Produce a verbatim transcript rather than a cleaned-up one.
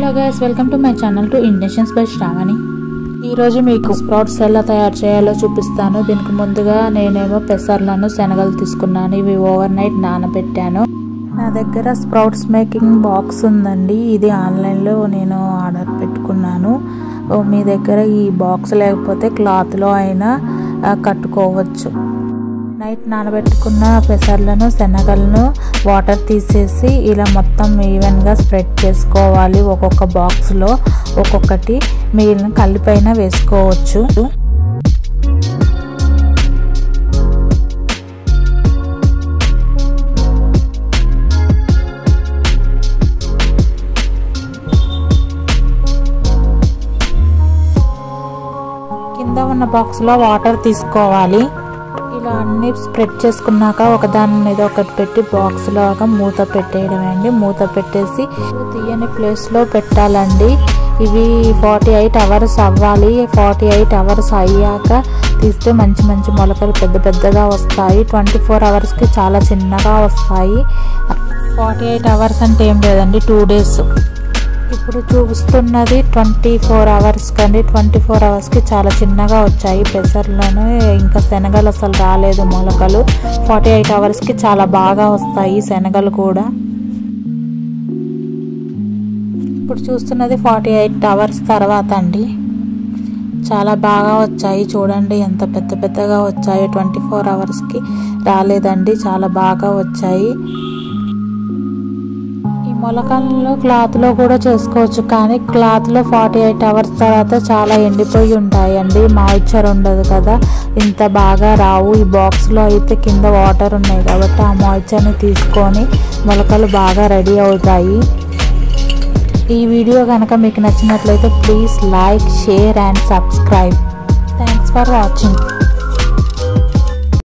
Hello guys, welcome to my channel to ఇండెషన్స్ by Sravani. ఈరోజు మీకు స్ప్రౌట్స్ ఎలా తయారు చేయాలో చూపిస్తాను. దీనికి ముందుగా నేనేమో పెసర్లను శనగలు తీసుకున్నాను. ఇవి ఓవర్ నైట్ నానబెట్టాను. నా దగ్గర స్ప్రౌట్స్ మేకింగ్ బాక్స్ ఉందండి. ఇది ఆన్లైన్లో నేను ఆర్డర్ పెట్టుకున్నాను. మీ దగ్గర ఈ బాక్స్ లేకపోతే క్లాత్లో అయినా కట్టుకోవచ్చు. నైట్ నానబెట్టుకున్న పెసర్లను శనగలను వాటర్ తీసేసి ఇలా మొత్తం ఈవెన్గా స్ప్రెడ్ చేసుకోవాలి. ఒక్కొక్క బాక్స్లో ఒక్కొక్కటి మిగిలిన కలిపైన వేసుకోవచ్చు. కింద ఉన్న బాక్స్లో వాటర్ తీసుకోవాలి. ఇలా అన్ని స్ప్రెడ్ చేసుకున్నాక ఒకదాని మీద ఒకటి పెట్టి బాక్స్ లాగా మూత పెట్టేయడం అండి. మూత పెట్టేసి తీయని ప్లేస్లో పెట్టాలండి. ఇవి ఫార్టీ ఎయిట్ అవర్స్ అవ్వాలి. ఫార్టీ ఎయిట్ అవర్స్ అయ్యాక తీస్తే మంచి మంచి మొలకలు పెద్ద పెద్దగా వస్తాయి. ట్వంటీ ఫోర్ అవర్స్కి చాలా చిన్నగా వస్తాయి. ఫార్టీ ఎయిట్ అవర్స్ అంటే ఏం లేదండి, టూ డేస్. ఇప్పుడు చూపిస్తున్నది ట్వంటీ ఫోర్ అవర్స్ కండి. ట్వంటీ ఫోర్ అవర్స్కి చాలా చిన్నగా వచ్చాయి పెసర్లను. ఇంకా శనగలు అసలు రాలేదు మొలకలు. ఫార్టీ ఎయిట్ అవర్స్కి చాలా బాగా వస్తాయి శనగలు కూడా. ఇప్పుడు చూస్తున్నది ఫార్టీ ఎయిట్ అవర్స్ తర్వాత అండి. చాలా బాగా వచ్చాయి. చూడండి ఎంత పెద్ద పెద్దగా వచ్చాయి. ట్వంటీ ఫోర్ అవర్స్కి రాలేదండి, చాలా బాగా వచ్చాయి. మొలకలను క్లాత్లో కూడా చేసుకోవచ్చు, కానీ క్లాత్లో ఫార్టీ ఎయిట్ అవర్స్ తర్వాత చాలా ఎండిపోయి ఉంటాయండి. మాయిశ్చర్ ఉండదు కదా, ఇంత బాగా రావు. ఈ బాక్స్లో అయితే కింద వాటర్ ఉన్నాయి కాబట్టి ఆ మాయిశ్చర్ని తీసుకొని మొలకలు బాగా రెడీ అవుతాయి. ఈ వీడియో కనుక మీకు నచ్చినట్లయితే please like, share and subscribe. Thanks for watching.